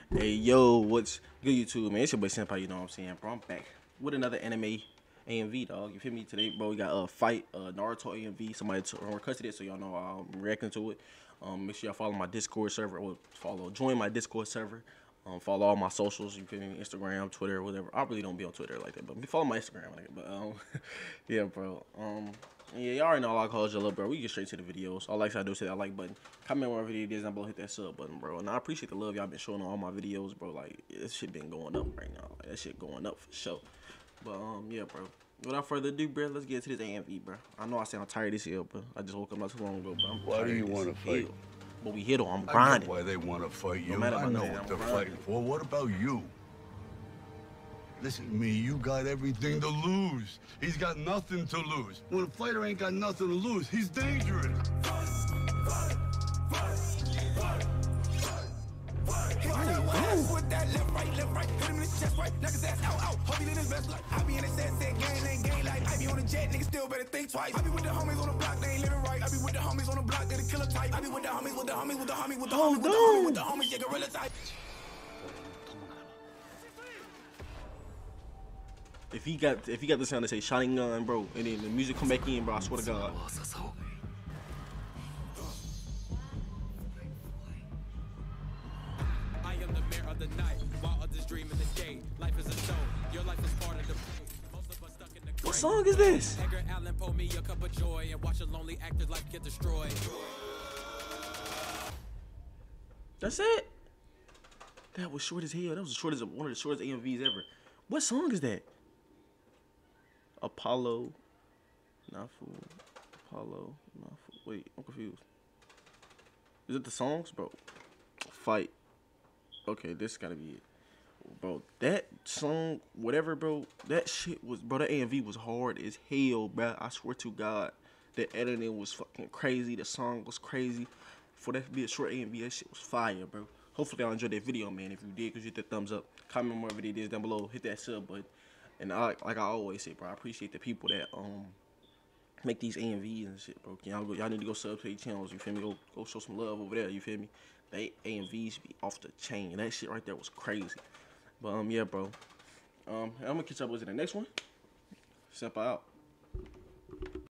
Hey yo, what's good YouTube, man? It's your boy Senpai, you know what I'm saying, bro. I'm back with another anime AMV, dog. You feel me? Today, bro, we got a fight, Naruto AMV. Somebody requested it, so y'all know I'm reacting to it. Make sure y'all follow my Discord server, or join my Discord server. Follow all my socials, you feel me? Instagram, Twitter, whatever. I really don't be on Twitter like that, but follow my Instagram, like, but yeah, bro. Yeah, y'all already know all I call you, bro. We get straight to the videos. All I do is hit that like button. Comment whatever it is, and below hit that sub button, bro. And I appreciate the love y'all been showing on all my videos, bro. Like, this shit been going up right now. Like, that shit going up for sure. But yeah, bro. Without further ado, bro, let's get to this AMV, bro. I know I sound tired as hell, but I just woke up not too long ago, but I'm Why do tired you as want to fight? hell. But we hit on. I'm I grinding. get why they want to fight you. No matter I about know that, what I'm they're grinding. fighting for. What about you? Listen to me, you got everything to lose. He's got nothing to lose. When a fighter ain't got nothing to lose, he's dangerous. With that left, right, hit him in his chest, right, knock his ass out, hope he in his best life. I be in the set, gang like I be on the jet, niggas still better think twice. I be with the homies on the block, they ain't living right. I be with the homies on the block, they the killer type. I be with the homies, with the homies, yeah, gorilla type. If he got the sound to say shotting gun, bro, and then the music come back in, bro, I swear to God. I am the mayor of the night, while others dream in the day. Life is a show, your life is part of the play. Most of us stuck in the What song is this? Edgar Allan pour me a cup of joy and watch a lonely actor's life get destroyed. That's it. That was short as hell. That was one of the shortest AMVs ever. What song is that? Apollo, Nafu, Apollo, Nafu. Wait, I'm confused. Is it the songs, bro? Fight. Okay, this gotta be it, bro. That song, whatever, bro. That shit was, bro. That AMV was hard as hell, bro. I swear to God, the editing was fucking crazy. The song was crazy. For that to be a short AMV, that shit was fire, bro. Hopefully y'all enjoyed that video, man. If you did, could you hit that thumbs up, comment whatever it is down below, hit that sub button. And like I always say, bro, I appreciate the people that make these AMVs and shit, bro. Y'all need to go sub to their channels. You feel me? Go show some love over there. You feel me? They AMVs be off the chain. That shit right there was crazy. But yeah, bro. I'm gonna catch up with you in the next one. Step out.